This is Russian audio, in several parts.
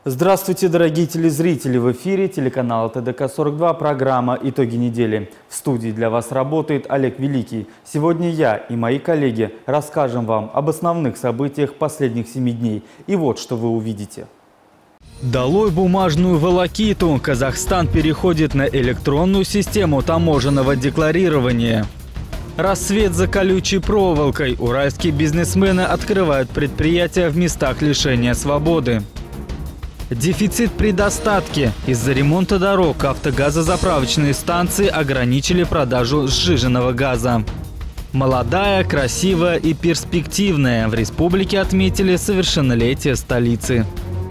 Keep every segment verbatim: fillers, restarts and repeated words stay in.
Здравствуйте, дорогие телезрители! В эфире телеканала Т Д К сорок два, программа «Итоги недели». В студии для вас работает Олег Великий. Сегодня я и мои коллеги расскажем вам об основных событиях последних семи дней. И вот что вы увидите. Долой бумажную волокиту! Казахстан переходит на электронную систему таможенного декларирования. Рассвет за колючей проволокой. Уральские бизнесмены открывают предприятия в местах лишения свободы. Дефицит при достатке. Из-за ремонта дорог автогазозаправочные станции ограничили продажу сжиженного газа. Молодая, красивая и перспективная. В республике отметили совершеннолетие столицы.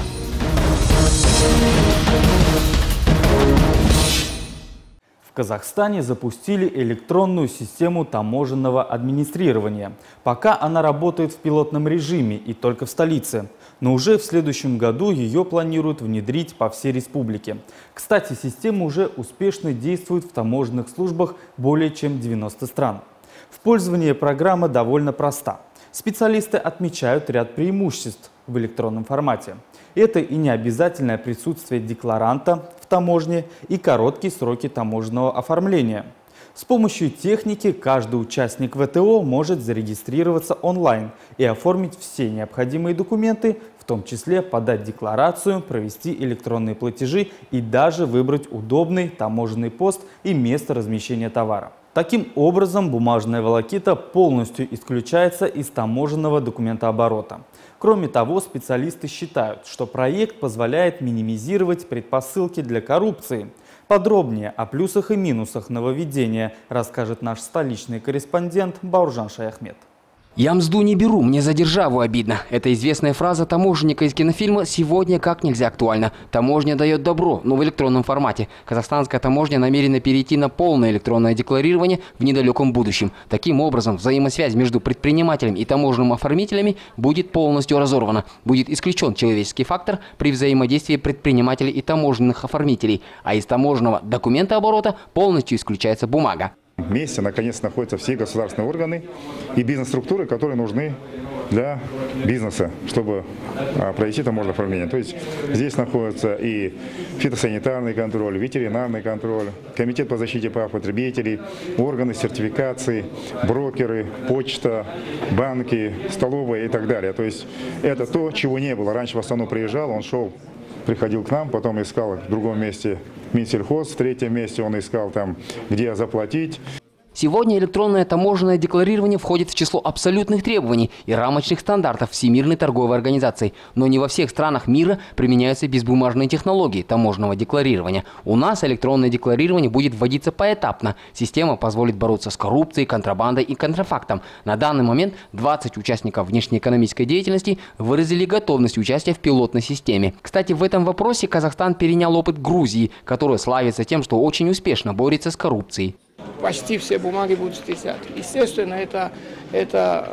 В Казахстане запустили электронную систему таможенного администрирования. Пока она работает в пилотном режиме и только в столице. Но уже в следующем году ее планируют внедрить по всей республике. Кстати, система уже успешно действует в таможенных службах более чем девяноста стран. В пользовании программа довольно проста. Специалисты отмечают ряд преимуществ в электронном формате. Это и необязательное присутствие декларанта в таможне, и короткие сроки таможенного оформления. С помощью техники каждый участник В Т О может зарегистрироваться онлайн и оформить все необходимые документы, в том числе подать декларацию, провести электронные платежи и даже выбрать удобный таможенный пост и место размещения товара. Таким образом, бумажная волокита полностью исключается из таможенного документооборота. Кроме того, специалисты считают, что проект позволяет минимизировать предпосылки для коррупции. Подробнее о плюсах и минусах нововведения расскажет наш столичный корреспондент Бауржан Шаяхмет. «Я мзду не беру, мне за державу обидно». Эта известная фраза таможенника из кинофильма сегодня как нельзя актуальна. Таможня дает добро, но в электронном формате. Казахстанская таможня намерена перейти на полное электронное декларирование в недалеком будущем. Таким образом, взаимосвязь между предпринимателем и таможенными оформителями будет полностью разорвана. Будет исключен человеческий фактор при взаимодействии предпринимателей и таможенных оформителей. А из таможенного документооборота полностью исключается бумага. Вместе, наконец, находятся все государственные органы и бизнес-структуры, которые нужны для бизнеса, чтобы а, провести таможенное оформление. То есть здесь находится и фитосанитарный контроль, ветеринарный контроль, комитет по защите прав потребителей, органы сертификации, брокеры, почта, банки, столовые и так далее. То есть это то, чего не было. Раньше в Астану приезжал, он шел, приходил к нам, потом искал в другом месте Минсельхоз, в третьем месте он искал там, где заплатить. Сегодня электронное таможенное декларирование входит в число абсолютных требований и рамочных стандартов Всемирной торговой организации. Но не во всех странах мира применяются безбумажные технологии таможенного декларирования. У нас электронное декларирование будет вводиться поэтапно. Система позволит бороться с коррупцией, контрабандой и контрафактом. На данный момент двадцать участников внешнеэкономической деятельности выразили готовность участия в пилотной системе. Кстати, в этом вопросе Казахстан перенял опыт Грузии, которая славится тем, что очень успешно борется с коррупцией. Почти все бумаги будут стесать. Естественно, это, это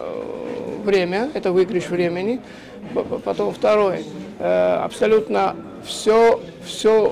время, это выигрыш времени. Потом второе, абсолютно все, все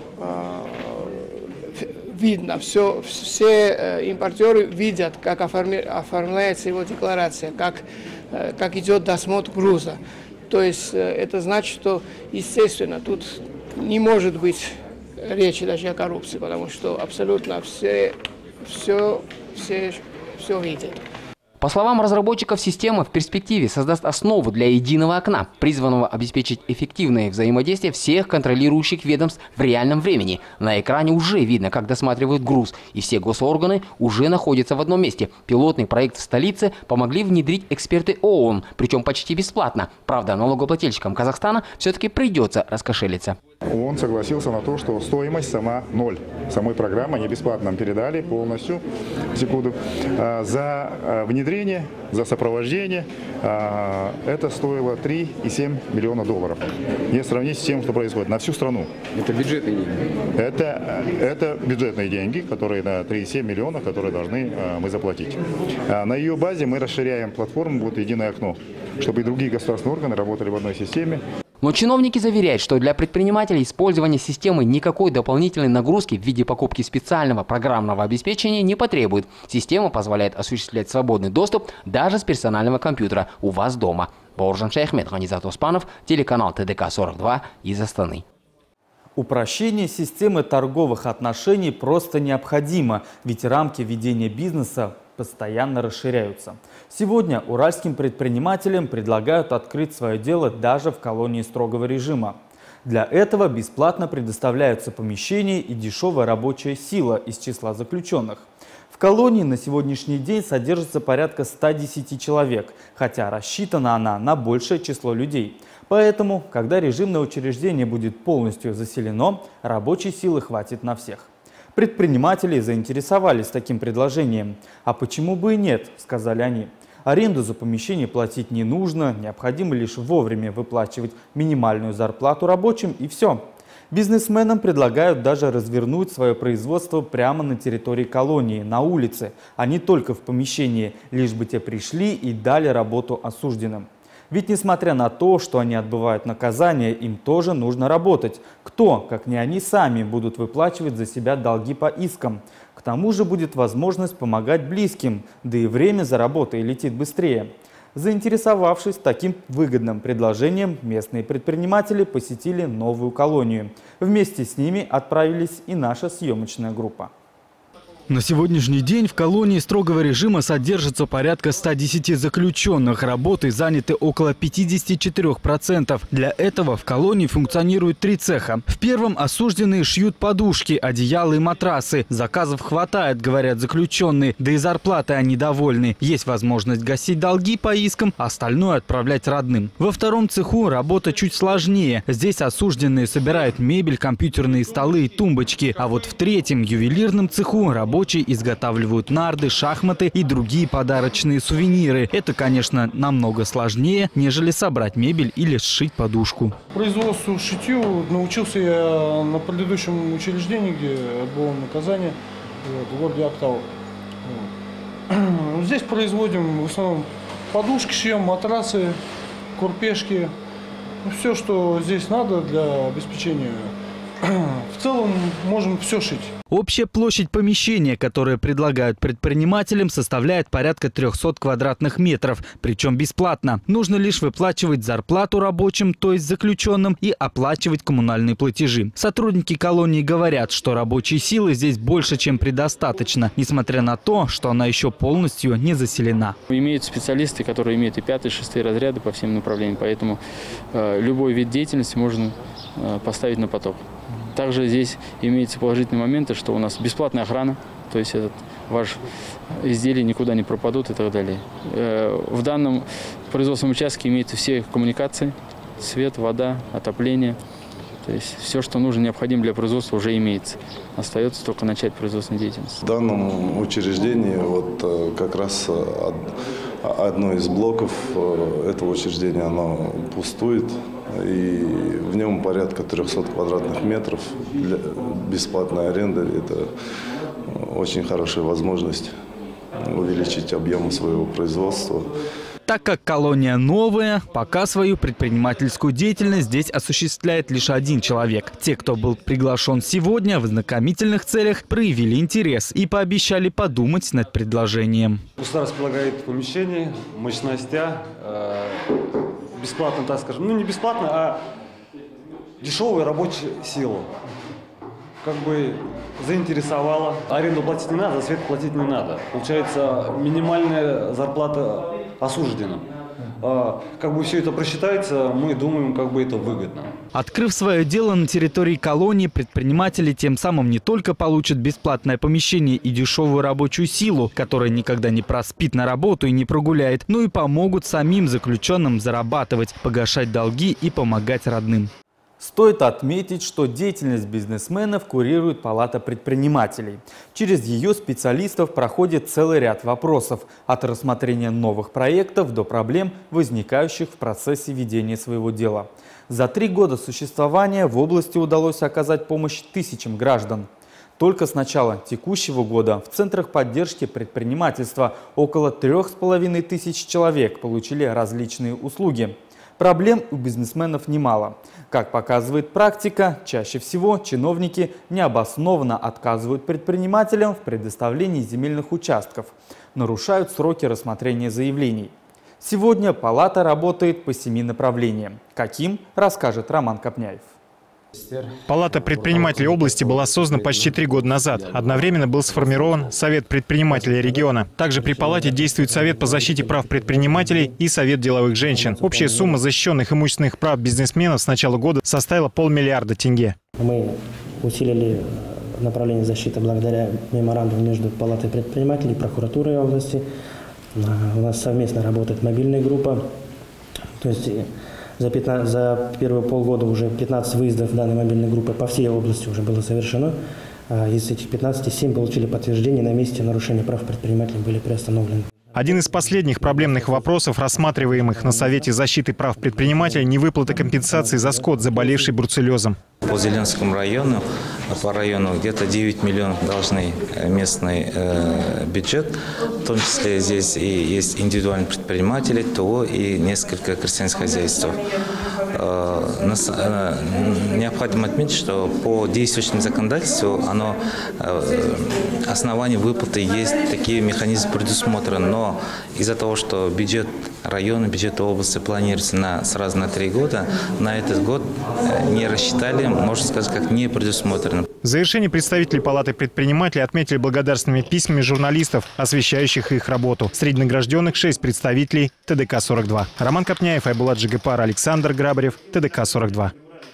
видно, все, все импортеры видят, как оформляется его декларация, как, как идет досмотр груза. То есть это значит, что, естественно, тут не может быть речи даже о коррупции, потому что абсолютно все... Все, все, все видят. По словам разработчиков, система в перспективе создаст основу для единого окна, призванного обеспечить эффективное взаимодействие всех контролирующих ведомств в реальном времени. На экране уже видно, как досматривают груз, и все госорганы уже находятся в одном месте. Пилотный проект в столице помогли внедрить эксперты О О Н, причем почти бесплатно. Правда, налогоплательщикам Казахстана все-таки придется раскошелиться. Он согласился на то, что стоимость сама ноль. Самой программы они бесплатно нам передали полностью, секунду. За внедрение, за сопровождение это стоило три и семь миллиона долларов. Если сравнить с тем, что происходит на всю страну. Это бюджетные деньги? Это, это бюджетные деньги, которые на три и семь миллиона, которые должны мы заплатить. На ее базе мы расширяем платформу, будет единое окно, чтобы и другие государственные органы работали в одной системе. Но чиновники заверяют, что для предпринимателей использование системы никакой дополнительной нагрузки в виде покупки специального программного обеспечения не потребует. Система позволяет осуществлять свободный доступ даже с персонального компьютера у вас дома. Бауржан Шаяхмет, Ганизат Оспанов, телеканал Т Д К сорок два из Астаны. Упрощение системы торговых отношений просто необходимо, ведь рамки ведения бизнеса постоянно расширяются. Сегодня уральским предпринимателям предлагают открыть свое дело даже в колонии строгого режима. Для этого бесплатно предоставляются помещения и дешевая рабочая сила из числа заключенных. В колонии на сегодняшний день содержится порядка ста десяти человек, хотя рассчитана она на большее число людей. Поэтому, когда режимное учреждение будет полностью заселено, рабочей силы хватит на всех. Предприниматели заинтересовались таким предложением. А почему бы и нет, сказали они. Аренду за помещение платить не нужно, необходимо лишь вовремя выплачивать минимальную зарплату рабочим и все. Бизнесменам предлагают даже развернуть свое производство прямо на территории колонии, на улице, а не только в помещении, лишь бы те пришли и дали работу осужденным. Ведь несмотря на то, что они отбывают наказание, им тоже нужно работать. Кто, как не они сами, будут выплачивать за себя долги по искам? К тому же будет возможность помогать близким, да и время за работой летит быстрее. Заинтересовавшись таким выгодным предложением, местные предприниматели посетили новую колонию. Вместе с ними отправились и наша съемочная группа. На сегодняшний день в колонии строгого режима содержится порядка ста десяти заключенных. Работой заняты около пятидесяти четырёх процентов. Для этого в колонии функционирует три цеха. В первом осужденные шьют подушки, одеяла и матрасы. Заказов хватает, говорят заключенные, да и зарплаты они довольны. Есть возможность гасить долги по искам, остальное отправлять родным. Во втором цеху работа чуть сложнее. Здесь осужденные собирают мебель, компьютерные столы и тумбочки. А вот в третьем ювелирном цеху работа Рабочие изготавливают нарды, шахматы и другие подарочные сувениры. Это, конечно, намного сложнее, нежели собрать мебель или сшить подушку. Производству шитью научился я на предыдущем учреждении, где отбывал наказание, в городе Актау. Здесь производим в основном подушки, шьем, матрасы, курпешки. Все, что здесь надо для обеспечения. В целом можем все шить. Общая площадь помещения, которое предлагают предпринимателям, составляет порядка трёхсот квадратных метров, причем бесплатно. Нужно лишь выплачивать зарплату рабочим, то есть заключенным, и оплачивать коммунальные платежи. Сотрудники колонии говорят, что рабочей силы здесь больше, чем предостаточно, несмотря на то, что она еще полностью не заселена. Имеют специалисты, которые имеют и пятые, шестые разряды по всем направлениям, поэтому э, любой вид деятельности можно э, поставить на поток. Также здесь имеются положительные моменты, что у нас бесплатная охрана, то есть этот, ваш изделия никуда не пропадут и так далее. В данном производственном участке имеются все коммуникации, свет, вода, отопление. То есть все, что нужно, необходимо для производства, уже имеется. Остается только начать производственную деятельность. В данном учреждении вот как раз одно из блоков этого учреждения, оно пустует. И в нем порядка трёхсот квадратных метров. Для бесплатной аренды это очень хорошая возможность увеличить объемы своего производства. Так как колония новая, пока свою предпринимательскую деятельность здесь осуществляет лишь один человек. Те, кто был приглашен сегодня, в ознакомительных целях проявили интерес и пообещали подумать над предложением. Государство предлагает помещение, мощностя, э, бесплатно, так скажем, ну не бесплатно, а дешевую рабочую силу. Как бы заинтересовало. Аренду платить не надо, свет платить не надо. Получается минимальная зарплата осужденным. А, как бы все это просчитается, мы думаем, как бы это выгодно. Открыв свое дело на территории колонии, предприниматели тем самым не только получат бесплатное помещение и дешевую рабочую силу, которая никогда не проспит на работу и не прогуляет, но и помогут самим заключенным зарабатывать, погашать долги и помогать родным. Стоит отметить, что деятельность бизнесменов курирует Палата предпринимателей. Через ее специалистов проходит целый ряд вопросов, от рассмотрения новых проектов до проблем, возникающих в процессе ведения своего дела. За три года существования в области удалось оказать помощь тысячам граждан. Только с начала текущего года в центрах поддержки предпринимательства около трех с половиной тысяч человек получили различные услуги. Проблем у бизнесменов немало. Как показывает практика, чаще всего чиновники необоснованно отказывают предпринимателям в предоставлении земельных участков, нарушают сроки рассмотрения заявлений. Сегодня палата работает по семи направлениям. Каким, расскажет Роман Копняев. Палата предпринимателей области была создана почти три года назад. Одновременно был сформирован Совет предпринимателей региона. Также при палате действует Совет по защите прав предпринимателей и Совет деловых женщин. Общая сумма защищенных имущественных прав бизнесменов с начала года составила полмиллиарда тенге. Мы усилили направление защиты благодаря меморандуму между Палатой предпринимателей и прокуратурой области. У нас совместно работает мобильная группа. То есть за, пятнадцать, за первые полгода уже пятнадцать выездов данной мобильной группы по всей области уже было совершено. Из этих пятнадцати семь получили подтверждение, на месте нарушения прав предпринимателей были приостановлены. Один из последних проблемных вопросов, рассматриваемых на Совете защиты прав предпринимателей, невыплата компенсации за скот, заболевший бруцеллезом. По Зеленскому району, по району где-то девять миллионов должны местный э, бюджет, в том числе здесь и есть индивидуальные предприниматели, ТО и несколько крестьянских хозяйств. Э, нас, э, необходимо отметить, что по действующему законодательству оно, э, основания выплаты есть, такие механизмы предусмотрены, но из-за того, что бюджет района, бюджет области планируется на, сразу на три года, на этот год не рассчитали, можно сказать, как не предусмотрено. В завершении представители Палаты предпринимателей отметили благодарственными письмами журналистов, освещающих их работу. Среди награжденных шесть представителей Т Д К сорок два. Роман Копняев, Айбулат Джигапар, Александр Грабарев, Т Д К сорок два.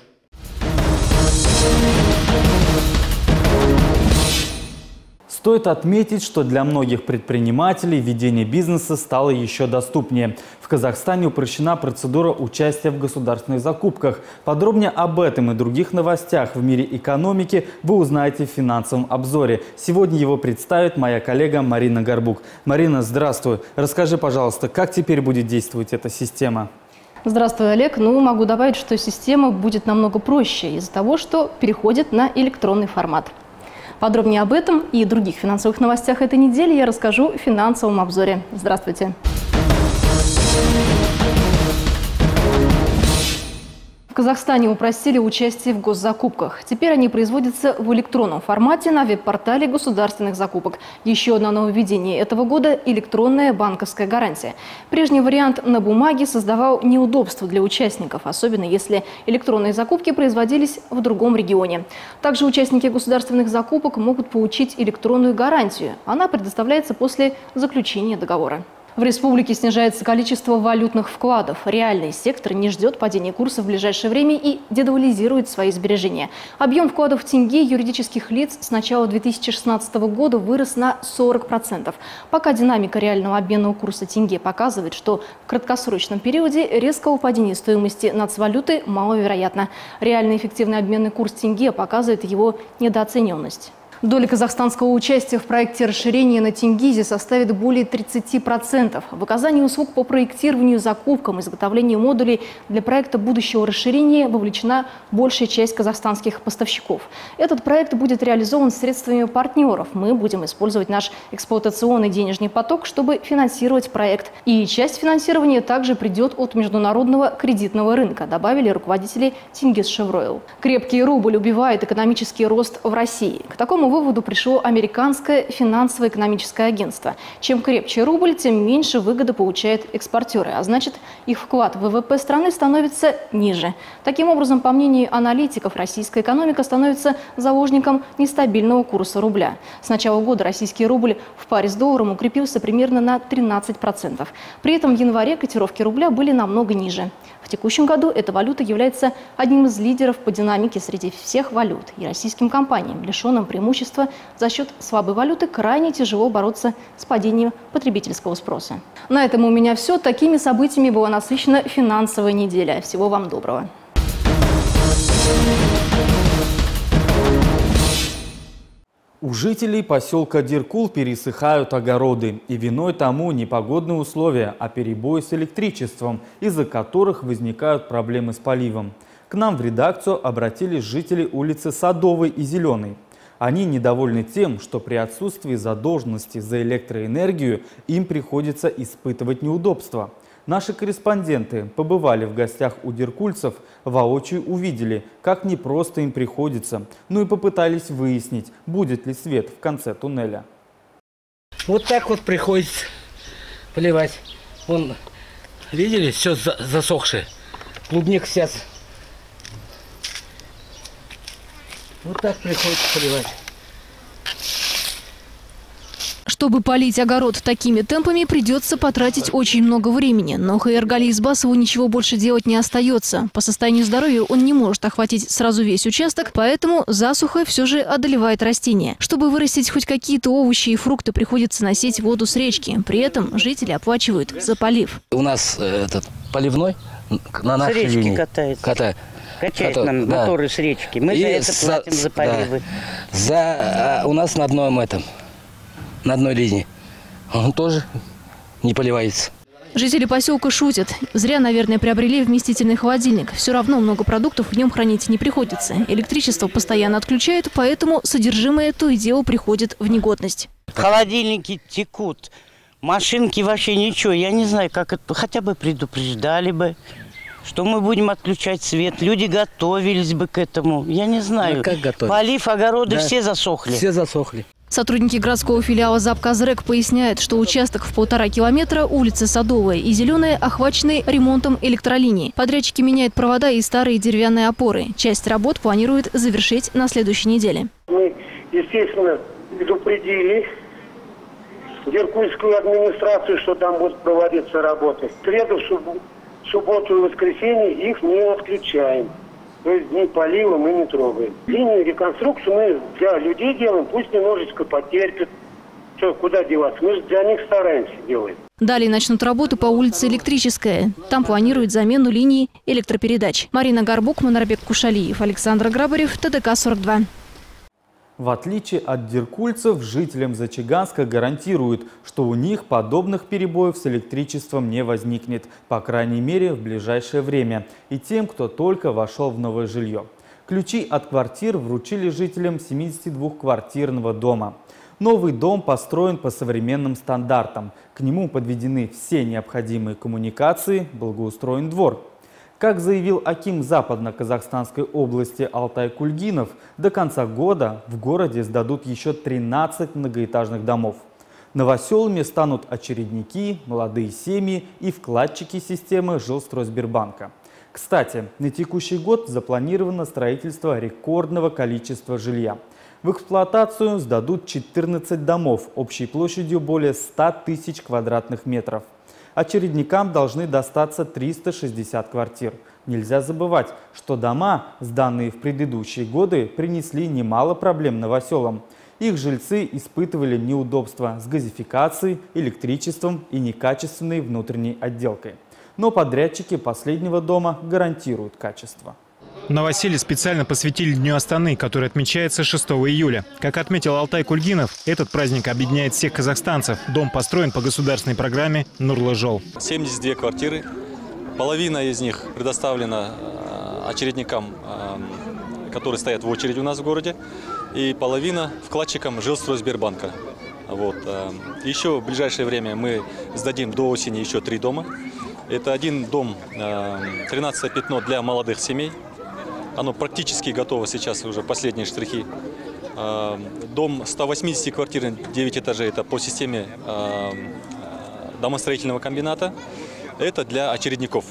Стоит отметить, что для многих предпринимателей ведение бизнеса стало еще доступнее. В Казахстане упрощена процедура участия в государственных закупках. Подробнее об этом и других новостях в мире экономики вы узнаете в финансовом обзоре. Сегодня его представит моя коллега Марина Горбук. Марина, здравствуй. Расскажи, пожалуйста, как теперь будет действовать эта система? Здравствуй, Олег. Ну, могу добавить, что система будет намного проще из-за того, что переходит на электронный формат. Подробнее об этом и других финансовых новостях этой недели я расскажу в финансовом обзоре. Здравствуйте! В Казахстане упростили участие в госзакупках. Теперь они производятся в электронном формате на веб-портале государственных закупок. Еще одно нововведение этого года – электронная банковская гарантия. Прежний вариант на бумаге создавал неудобства для участников, особенно если электронные закупки производились в другом регионе. Также участники государственных закупок могут получить электронную гарантию. Она предоставляется после заключения договора. В республике снижается количество валютных вкладов. Реальный сектор не ждет падения курса в ближайшее время и дедоларизирует свои сбережения. Объем вкладов в тенге юридических лиц с начала две тысячи шестнадцатого года вырос на сорок процентов. Пока динамика реального обменного курса тенге показывает, что в краткосрочном периоде резкого падения стоимости нацвалюты маловероятно. Реальный эффективный обменный курс тенге показывает его недооцененность. Доля казахстанского участия в проекте расширения на Тенгизе составит более тридцати процентов. В оказании услуг по проектированию, закупкам, изготовлению модулей для проекта будущего расширения вовлечена большая часть казахстанских поставщиков. Этот проект будет реализован средствами партнеров. Мы будем использовать наш эксплуатационный денежный поток, чтобы финансировать проект. И часть финансирования также придет от международного кредитного рынка, добавили руководители Тенгиз-Шевройл. Крепкий рубль убивает экономический рост в России. К такому выводу пришло американское финансово-экономическое агентство. Чем крепче рубль, тем меньше выгоды получают экспортеры, а значит, их вклад в вэ вэ пэ страны становится ниже. Таким образом, по мнению аналитиков, российская экономика становится заложником нестабильного курса рубля. С начала года российский рубль в паре с долларом укрепился примерно на тринадцать процентов. При этом в январе котировки рубля были намного ниже. В текущем году эта валюта является одним из лидеров по динамике среди всех валют. И российским компаниям, лишенным преимущества за счет слабой валюты, крайне тяжело бороться с падением потребительского спроса. На этом у меня все. Такими событиями была насыщена финансовая неделя. Всего вам доброго. У жителей поселка Диркул пересыхают огороды. И виной тому непогодные условия, а перебои с электричеством, из-за которых возникают проблемы с поливом. К нам в редакцию обратились жители улицы Садовой и Зеленой. Они недовольны тем, что при отсутствии задолженности за электроэнергию им приходится испытывать неудобства. Наши корреспонденты побывали в гостях у диркульцев, воочию увидели, как непросто им приходится, ну и попытались выяснить, будет ли свет в конце туннеля. Вот так вот приходится поливать. Вон, видели, все засохшее. Клубник сейчас Вот так приходится поливать. Чтобы полить огород такими темпами, придется потратить очень много времени. Но Хаиргали Избасову ничего больше делать не остается. По состоянию здоровья он не может охватить сразу весь участок, поэтому засуха все же одолевает растения. Чтобы вырастить хоть какие-то овощи и фрукты, приходится носить воду с речки. При этом жители оплачивают за полив. У нас э, этот поливной на нашей с речки линии катается. Катает. Качает Катает, нам да. моторы с речки. Мы И за это за- платим за поливы. Да. За, а, у нас на одном этом, на одной линии. Он тоже не поливается. Жители поселка шутят. Зря, наверное, приобрели вместительный холодильник. Все равно много продуктов в нем хранить не приходится. Электричество постоянно отключают, поэтому содержимое то и дело приходит в негодность. Холодильники текут. Машинки вообще ничего. Я не знаю, как это. Хотя бы предупреждали бы, что мы будем отключать свет. Люди готовились бы к этому. Я не знаю. Ну, как готовились? Полив, огороды, Да. все засохли. Все засохли. Сотрудники городского филиала ЗАП-Казрэк поясняют, что участок в полтора километра, улица Садовая и Зеленая, охвачены ремонтом электролиний. Подрядчики меняют провода и старые деревянные опоры. Часть работ планируют завершить на следующей неделе. Мы, естественно, предупредили Деркульскую администрацию, что там будут проводиться работы. В среду, в субботу и воскресенье их не отключаем. То есть дни полива мы не трогаем. Линию реконструкцию мы для людей делаем, пусть немножечко потерпят. Что, куда деваться? Мы же для них стараемся делаем. Далее начнут работы по улице Электрическая. Там планируют замену линий электропередач. Марина Горбук, Манарбек Кушалиев, Александр Грабарев, ТДК сорок два. В отличие от деркульцев, жителям Зачаганска гарантируют, что у них подобных перебоев с электричеством не возникнет, по крайней мере, в ближайшее время, и тем, кто только вошел в новое жилье. Ключи от квартир вручили жителям семидесятидвухквартирного дома. Новый дом построен по современным стандартам. К нему подведены все необходимые коммуникации, благоустроен двор. Как заявил аким Западно-Казахстанской области Алтай Кульгинов, до конца года в городе сдадут еще тринадцать многоэтажных домов. Новоселами станут очередники, молодые семьи и вкладчики системы Жилстройсбербанка. Кстати, на текущий год запланировано строительство рекордного количества жилья. В эксплуатацию сдадут четырнадцать домов общей площадью более ста тысяч квадратных метров. Очередникам должны достаться триста шестьдесят квартир. Нельзя забывать, что дома, сданные в предыдущие годы, принесли немало проблем новоселам. Их жильцы испытывали неудобства с газификацией, электричеством и некачественной внутренней отделкой. Но подрядчики последнего дома гарантируют качество. Новоселье специально посвятили Дню Астаны, который отмечается шестого июля. Как отметил Алтай Кульгинов, этот праздник объединяет всех казахстанцев. Дом построен по государственной программе «Нурлы-жол». семьдесят две квартиры. Половина из них предоставлена очередникам, которые стоят в очереди у нас в городе, и половина вкладчикам Жилстройсбербанка. Вот. Еще в ближайшее время мы сдадим до осени еще три дома. Это один дом, тринадцатое пятно для молодых семей. Оно практически готово, сейчас уже последние штрихи. Дом сто восемьдесят квартир, девять этажей, это по системе домостроительного комбината. Это для очередников.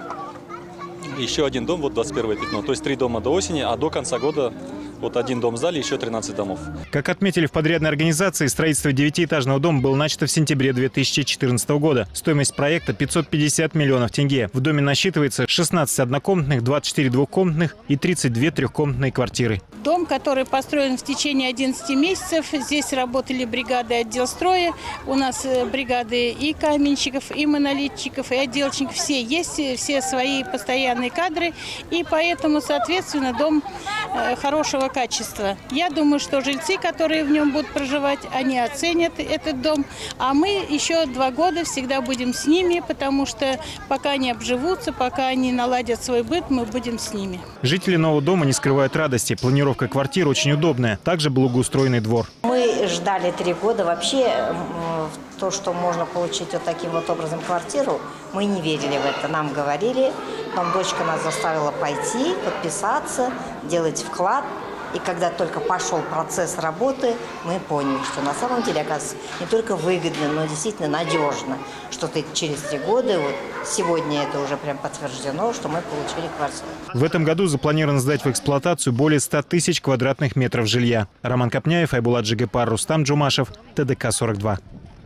Еще один дом, вот двадцать первое пятно. То есть три дома до осени, а до конца года вот один дом сдали, еще тринадцать домов. Как отметили в подрядной организации, строительство девятиэтажного дома было начато в сентябре две тысячи четырнадцатого года. Стоимость проекта пятьсот пятьдесят миллионов тенге. В доме насчитывается шестнадцать однокомнатных, двадцать четыре двухкомнатных и тридцать две трехкомнатные квартиры. Дом, который построен в течение одиннадцати месяцев. Здесь работали бригады отделстроя. У нас бригады и каменщиков, и монолитчиков, и отделочников. Все есть, все свои постоянные кадры. И поэтому, соответственно, дом хорошего качества. Я думаю, что жильцы, которые в нем будут проживать, они оценят этот дом. А мы еще два года всегда будем с ними, потому что пока они обживутся, пока они наладят свой быт, мы будем с ними. Жители нового дома не скрывают радости. Планировка квартир очень удобная. Также благоустроенный двор. Мы ждали три года. Вообще, то, что можно получить вот таким вот образом квартиру, мы не верили в это. Нам говорили, потом дочка нас заставила пойти, подписаться, делать вклад. И когда только пошел процесс работы, мы поняли, что на самом деле, оказывается, не только выгодно, но действительно надежно, что ты через три года, вот сегодня это уже прям подтверждено, что мы получили квартиру. В этом году запланировано сдать в эксплуатацию более ста тысяч квадратных метров жилья. Роман Копняев, Айбулат Джигепар, Рустам Джумашев, Т Д К сорок два.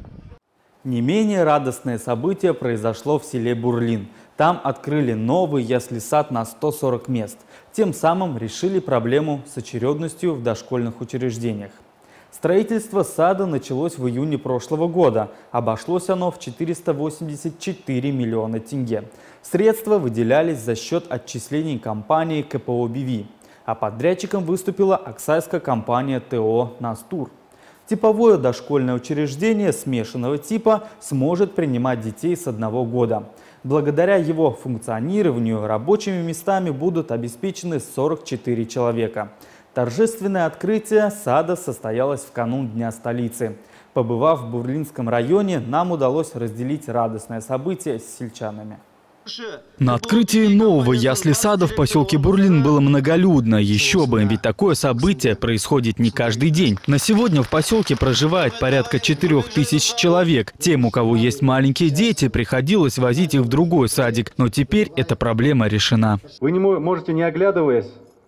Не менее радостное событие произошло в селе Бурлин. Там открыли новый ясли-сад на сто сорок мест. Тем самым решили проблему с очередностью в дошкольных учреждениях. Строительство сада началось в июне прошлого года. Обошлось оно в четыреста восемьдесят четыре миллиона тенге. Средства выделялись за счет отчислений компании К П О «Би Ви». А подрядчиком выступила аксайская компания Т О «Настур». Типовое дошкольное учреждение смешанного типа сможет принимать детей с одного года. Благодаря его функционированию рабочими местами будут обеспечены сорок четыре человека. Торжественное открытие сада состоялось в канун Дня столицы. Побывав в Бурлинском районе, нам удалось разделить радостное событие с сельчанами. На открытии нового ясли-сада в поселке Бурлин было многолюдно. Еще бы, ведь такое событие происходит не каждый день. На сегодня в поселке проживает порядка четырёх тысяч человек. Тем, у кого есть маленькие дети, приходилось возить их в другой садик. Но теперь эта проблема решена. Вы не можете, не оглядываясь,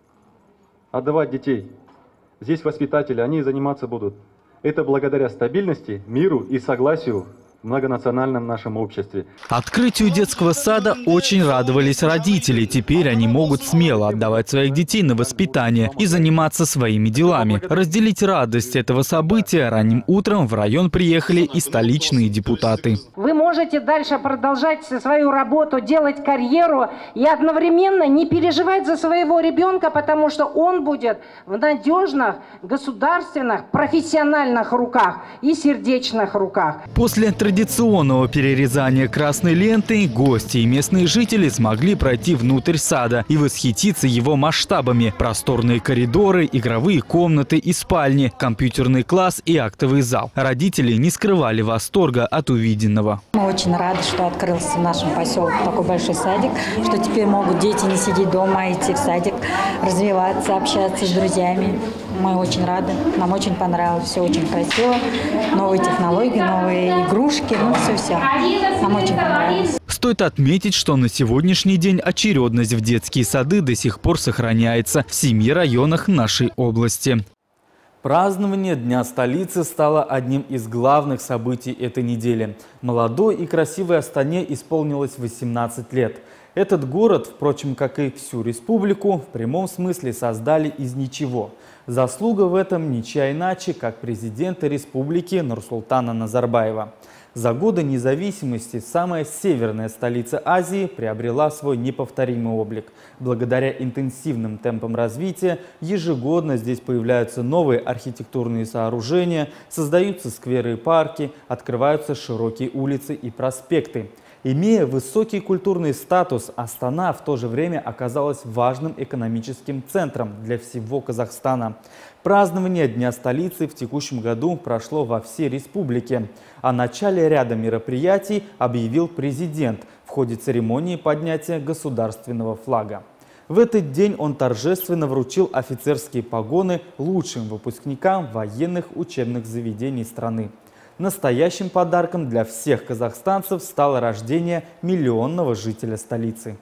отдавать детей. Здесь воспитатели, они заниматься будут. Это благодаря стабильности, миру и согласию в многонациональном нашем обществе. Открытию детского сада очень радовались родители. Теперь они могут смело отдавать своих детей на воспитание и заниматься своими делами. Разделить радость этого события ранним утром в район приехали и столичные депутаты. Вы можете дальше продолжать свою работу, делать карьеру и одновременно не переживать за своего ребенка, потому что он будет в надежных, государственных, профессиональных руках и сердечных руках. После традиционного перерезания красной ленты гости и местные жители смогли пройти внутрь сада и восхититься его масштабами. Просторные коридоры, игровые комнаты и спальни, компьютерный класс и актовый зал. Родители не скрывали восторга от увиденного. Мы очень рады, что открылся в нашем поселке такой большой садик, что теперь могут дети не сидеть дома, а идти в садик, развиваться, общаться с друзьями. Мы очень рады, нам очень понравилось, все очень красиво, новые технологии, новые игрушки, ну все-все, нам очень понравилось. Стоит отметить, что на сегодняшний день очередность в детские сады до сих пор сохраняется в семи районах нашей области. Празднование Дня столицы стало одним из главных событий этой недели. Молодой и красивой Астане исполнилось восемнадцать лет. Этот город, впрочем, как и всю республику, в прямом смысле создали из ничего. Заслуга в этом ничья иначе, как президента республики Нурсултана Назарбаева. За годы независимости самая северная столица Азии приобрела свой неповторимый облик. Благодаря интенсивным темпам развития ежегодно здесь появляются новые архитектурные сооружения, создаются скверы и парки, открываются широкие улицы и проспекты. Имея высокий культурный статус, Астана в то же время оказалась важным экономическим центром для всего Казахстана. Празднование Дня столицы в текущем году прошло во всей республике. О начале ряда мероприятий объявил президент в ходе церемонии поднятия государственного флага. В этот день он торжественно вручил офицерские погоны лучшим выпускникам военных учебных заведений страны. Настоящим подарком для всех казахстанцев стало рождение миллионного жителя столицы.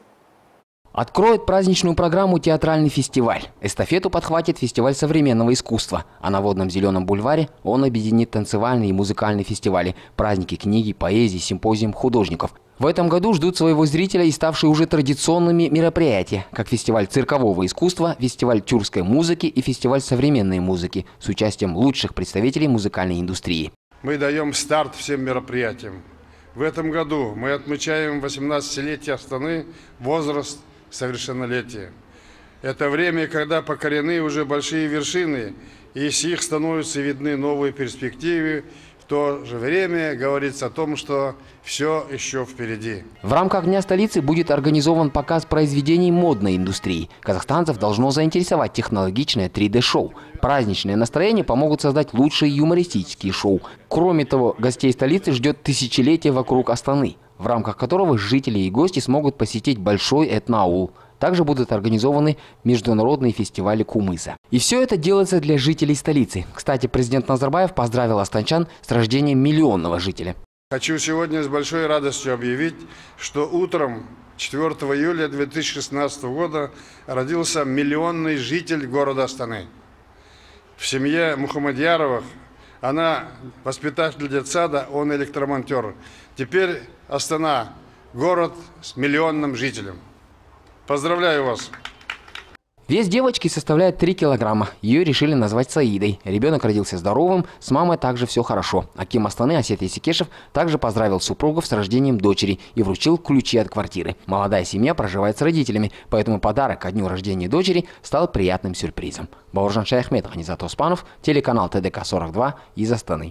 Откроет праздничную программу театральный фестиваль. Эстафету подхватит фестиваль современного искусства. А на Водном Зеленом бульваре он объединит танцевальные и музыкальные фестивали, праздники книги, поэзии, симпозиум художников. В этом году ждут своего зрителя и ставшие уже традиционными мероприятия, как фестиваль циркового искусства, фестиваль тюркской музыки и фестиваль современной музыки с участием лучших представителей музыкальной индустрии. Мы даем старт всем мероприятиям. В этом году мы отмечаем восемнадцатилетие Астаны, возраст совершеннолетия. Это время, когда покорены уже большие вершины, и с их становятся видны новые перспективы. В то же время говорится о том, что все еще впереди. В рамках Дня столицы будет организован показ произведений модной индустрии. Казахстанцев должно заинтересовать технологичное три дэ шоу. Праздничное настроение помогут создать лучшие юмористические шоу. Кроме того, гостей столицы ждет тысячелетие вокруг Астаны. в рамках которого жители и гости смогут посетить большой этноаул. Также будут организованы международные фестивали кумыса. И все это делается для жителей столицы. Кстати, президент Назарбаев поздравил астанчан с рождением миллионного жителя. Хочу сегодня с большой радостью объявить, что утром четвёртого июля две тысячи шестнадцатого года родился миллионный житель города Астаны. В семье Мухаммадьяровых она воспитатель детсада, он электромонтер. Теперь Астана – город с миллионным жителем. Поздравляю вас! Вес девочки составляет три килограмма. Ее решили назвать Саидой. Ребенок родился здоровым, с мамой также все хорошо. Аким Астаны Асет Исекешев также поздравил супругов с рождением дочери и вручил ключи от квартиры. Молодая семья проживает с родителями, поэтому подарок ко дню рождения дочери стал приятным сюрпризом. Бауыржан Шаяхметов, Анизат Оспанов, телеканал Т Д К сорок два из Астаны.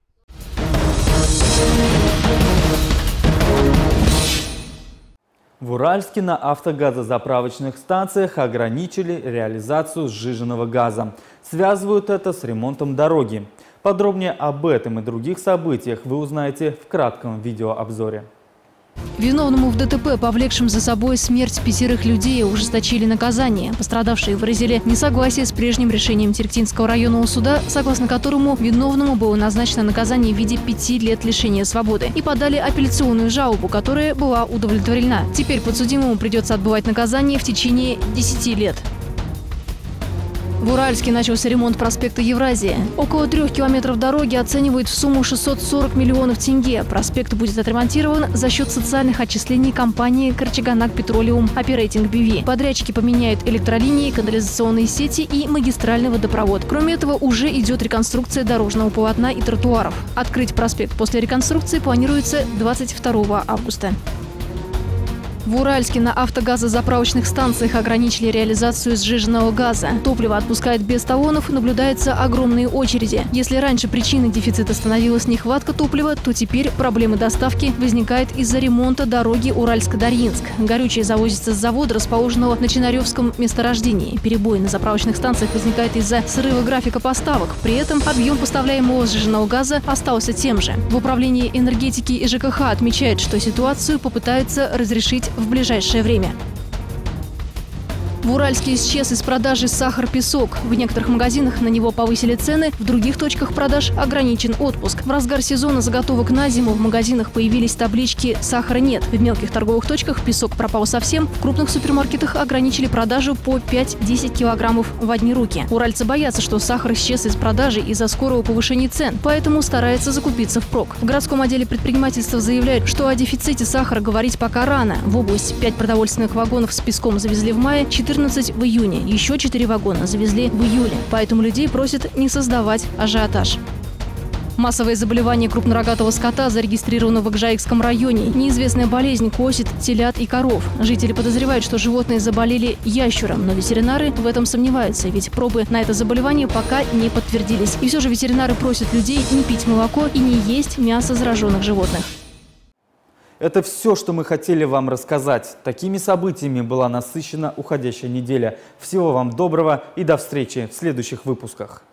В Уральске на автогазозаправочных станциях ограничили реализацию сжиженного газа. Связывают это с ремонтом дороги. Подробнее об этом и других событиях вы узнаете в кратком видеообзоре. Виновному в Д Т П, повлекшим за собой смерть пятерых людей, ужесточили наказание. Пострадавшие выразили несогласие с прежним решением Теректинского районного суда, согласно которому виновному было назначено наказание в виде пяти лет лишения свободы. И подали апелляционную жалобу, которая была удовлетворена. Теперь подсудимому придется отбывать наказание в течение десяти лет. В Уральске начался ремонт проспекта Евразия. Около трех километров дороги оценивают в сумму шестьсот сорок миллионов тенге. Проспект будет отремонтирован за счет социальных отчислений компании «Карчаганак Петролиум Оперейтинг Би Ви». Подрядчики поменяют электролинии, канализационные сети и магистральный водопровод. Кроме этого, уже идет реконструкция дорожного полотна и тротуаров. Открыть проспект после реконструкции планируется двадцать второго августа. В Уральске на автогазозаправочных станциях ограничили реализацию сжиженного газа. Топливо отпускают без талонов, наблюдаются огромные очереди. Если раньше причиной дефицита становилась нехватка топлива, то теперь проблемы доставки возникают из-за ремонта дороги Уральск-Дарьинск. Горючее завозится с завода, расположенного на Чинаревском месторождении. Перебои на заправочных станциях возникают из-за срыва графика поставок. При этом объем поставляемого сжиженного газа остался тем же. В управлении энергетики и Ж К Х отмечают, что ситуацию попытаются разрешить в ближайшее время. В Уральске исчез из продажи сахар-песок. В некоторых магазинах на него повысили цены, в других точках продаж ограничен отпуск. В разгар сезона заготовок на зиму в магазинах появились таблички «Сахара нет». В мелких торговых точках песок пропал совсем, в крупных супермаркетах ограничили продажу по пять-десять килограммов в одни руки. Уральцы боятся, что сахар исчез из продажи из-за скорого повышения цен, поэтому стараются закупиться впрок. В городском отделе предпринимательства заявляют, что о дефиците сахара говорить пока рано. В область пять продовольственных вагонов с песком завезли в мае, четырнадцать в июне. Еще четыре вагона завезли в июле. Поэтому людей просят не создавать ажиотаж. Массовое заболевание крупнорогатого скота зарегистрировано в Акжаикском районе. Неизвестная болезнь косит телят и коров. Жители подозревают, что животные заболели ящуром, но ветеринары в этом сомневаются, ведь пробы на это заболевание пока не подтвердились. И все же ветеринары просят людей не пить молоко и не есть мясо зараженных животных. Это все, что мы хотели вам рассказать. Такими событиями была насыщена уходящая неделя. Всего вам доброго и до встречи в следующих выпусках.